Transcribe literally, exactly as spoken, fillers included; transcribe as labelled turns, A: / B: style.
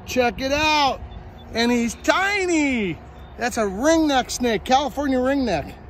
A: Check it out. And he's tiny. That's a ringneck snake, California ringneck.